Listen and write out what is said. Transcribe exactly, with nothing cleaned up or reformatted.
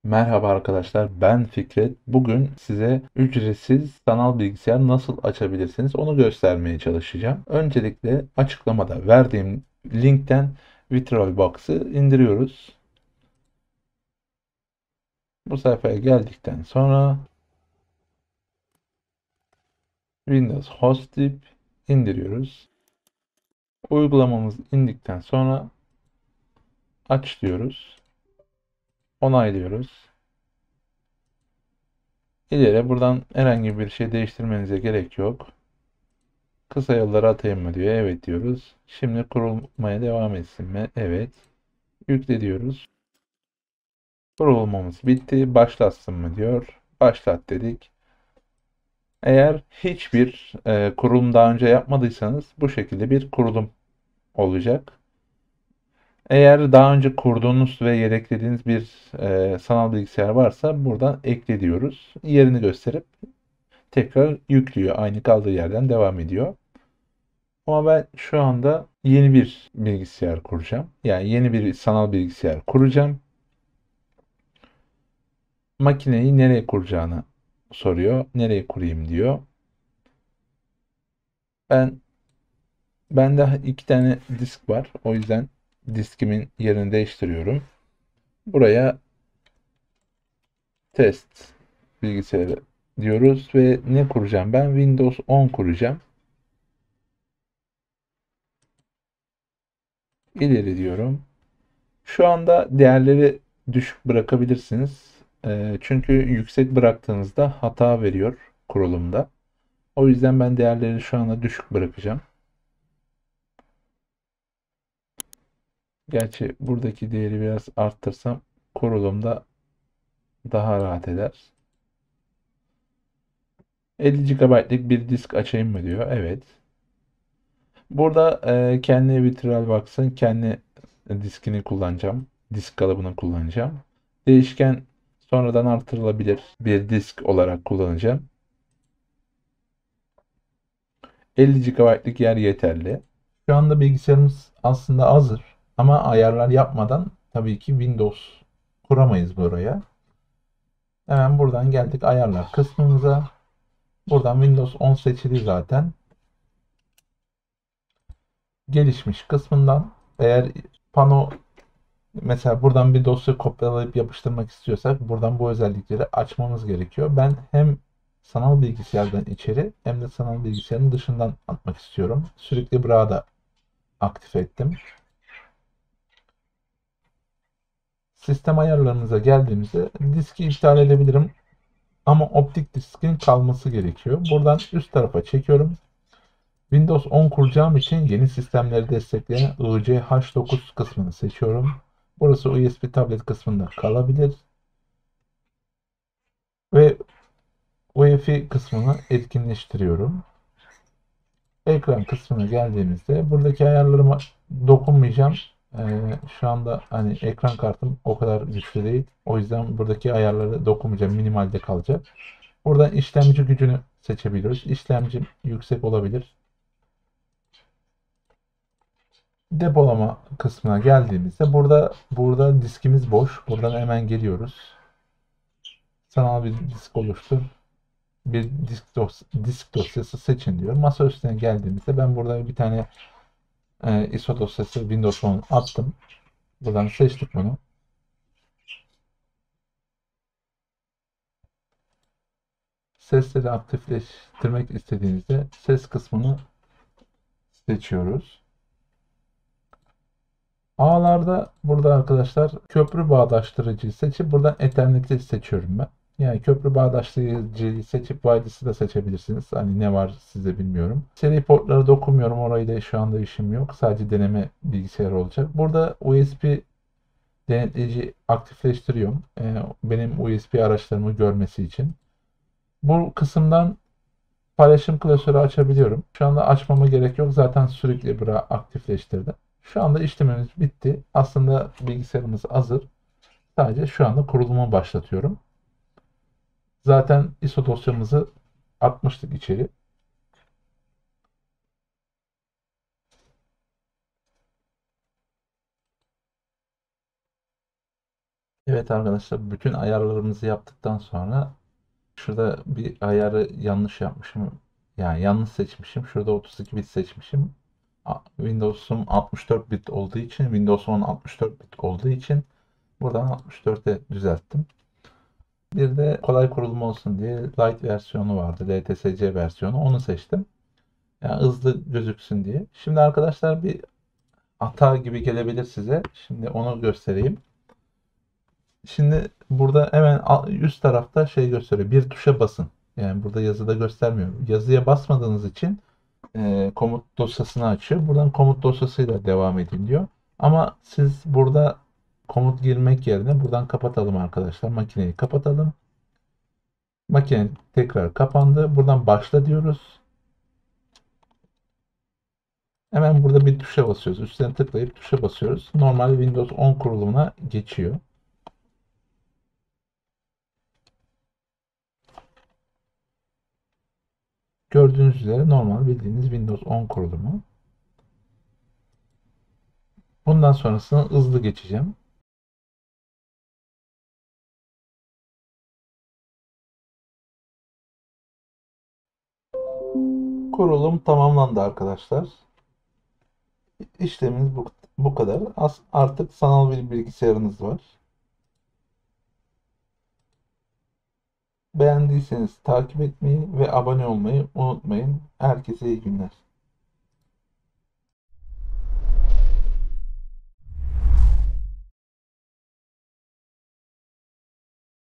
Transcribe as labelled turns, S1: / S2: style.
S1: Merhaba arkadaşlar, ben Fikret. Bugün size ücretsiz sanal bilgisayar nasıl açabilirsiniz onu göstermeye çalışacağım. Öncelikle açıklamada verdiğim linkten VirtualBox'ı indiriyoruz. Bu sayfaya geldikten sonra Windows Host deyip indiriyoruz. Uygulamamız indikten sonra aç diyoruz. Onaylıyoruz. İleri buradan herhangi bir şey değiştirmenize gerek yok. Kısa yolları atayım mı diyor. Evet diyoruz. Şimdi kurulmaya devam etsin mi? Evet. Yükle diyoruz. Kurulmamız bitti. Başlatsın mı diyor. Başlat dedik. Eğer hiçbir e, kurulum daha önce yapmadıysanız bu şekilde bir kurulum olacak. Eğer daha önce kurduğunuz ve yedeklediğiniz bir e, sanal bilgisayar varsa buradan ekle diyoruz. Yerini gösterip tekrar yüklüyor. Aynı kaldığı yerden devam ediyor. Ama ben şu anda yeni bir bilgisayar kuracağım. Yani yeni bir sanal bilgisayar kuracağım. Makineyi nereye kuracağını soruyor. Nereye kurayım diyor. Ben bende iki tane disk var. O yüzden diskimin yerini değiştiriyorum. Buraya test bilgisayarı diyoruz ve ne kuracağım? Ben Windows on kuracağım. İleri diyorum. Şu anda değerleri düşük bırakabilirsiniz. Ee, çünkü yüksek bıraktığınızda hata veriyor kurulumda. O yüzden ben değerleri şu anda düşük bırakacağım. Gerçi buradaki değeri biraz arttırsam kurulumda daha rahat eder. elli gigabaytlık bir disk açayım mı diyor. Evet. Burada e, kendi VirtualBox'ın kendi diskini kullanacağım. Disk kalıbını kullanacağım. Değişken sonradan artırılabilir bir disk olarak kullanacağım. elli gigabaytlık yer yeterli. Şu anda bilgisayarımız aslında hazır ama ayarlar yapmadan tabii ki Windows kuramayız buraya. Hemen buradan geldik ayarlar kısmımıza. Buradan Windows on seçili zaten. Gelişmiş kısmından eğer pano mesela buradan bir dosya kopyalayıp yapıştırmak istiyorsak buradan bu özellikleri açmamız gerekiyor. Ben hem sanal bilgisayardan içeri hem de sanal bilgisayarın dışından atmak istiyorum. Sürekli bırağı da aktif ettim. Sistem ayarlarımıza geldiğimizde diski iptal edebilirim ama optik diskin kalması gerekiyor. Buradan üst tarafa çekiyorum. Windows on kuracağım için yeni sistemleri destekleyen I C H dokuz kısmını seçiyorum. Burası U S B tablet kısmında kalabilir ve U E F I kısmını etkinleştiriyorum. Ekran kısmına geldiğimizde buradaki ayarlarıma dokunmayacağım. Ee, şu anda hani ekran kartım o kadar güçlü değil. O yüzden buradaki ayarları dokunmayacağım. Minimalde kalacak. Buradan işlemci gücünü seçebiliyoruz. İşlemcim yüksek olabilir. Depolama kısmına geldiğimizde burada burada diskimiz boş. Buradan hemen geliyoruz. Sanal bir disk oluştur. Bir disk, dos disk dosyası seçin diyor. Masa üstüne geldiğimizde ben burada bir tane e, I S O dosyası Windows on attım. Buradan seçtik bunu. Sesleri aktifleştirmek istediğimizde ses kısmını seçiyoruz. Ağlarda burada arkadaşlar köprü bağdaştırıcıyı seçip buradan Ethernet'i seçiyorum ben. Yani köprü bağdaştırıcıyı seçip wireless'ı da seçebilirsiniz. Hani ne var size bilmiyorum. Seri portlara dokunmuyorum. Orayı da şu anda işim yok. Sadece deneme bilgisayarı olacak. Burada U S B denetleyici aktifleştiriyorum. Ee, benim U S B araçlarımı görmesi için. Bu kısımdan paylaşım klasörü açabiliyorum. Şu anda açmama gerek yok. Zaten sürekli bıra aktifleştirdim. Şu anda işlemimiz bitti. Aslında bilgisayarımız hazır. Sadece şu anda kurulumu başlatıyorum. Zaten I S O dosyamızı atmıştık içeri. Evet arkadaşlar, bütün ayarlarımızı yaptıktan sonra şurada bir ayarı yanlış yapmışım. Yani yanlış seçmişim. Şurada otuz iki bit seçmişim. A- Windows'um altmış dört bit olduğu için, Windows on altmış dört bit olduğu için buradan altmış dörte düzelttim. Bir de kolay kurulum olsun diye Lite versiyonu vardı. L T S C versiyonu. Onu seçtim. Yani hızlı gözüksün diye. Şimdi arkadaşlar bir hata gibi gelebilir size. Şimdi onu göstereyim. Şimdi burada hemen üst tarafta şey gösteriyor. Bir tuşa basın. Yani burada yazıda göstermiyor. Yazıya basmadığınız için e, komut dosyasını açıyor. Buradan komut dosyasıyla devam edin diyor. Ama siz burada komut girmek yerine buradan kapatalım arkadaşlar. Makineyi kapatalım. Makine tekrar kapandı. Buradan başla diyoruz. Hemen burada bir tuşa basıyoruz. Üstüne tıklayıp tuşa basıyoruz. Normal Windows on kurulumuna geçiyor. Gördüğünüz üzere normal bildiğiniz Windows on kurulumu. Bundan sonrasını hızlı geçeceğim. Kurulum tamamlandı arkadaşlar. İşlemimiz bu, bu kadar. As, artık sanal bir bilgisayarınız var. Beğendiyseniz takip etmeyi ve abone olmayı unutmayın. Herkese iyi günler.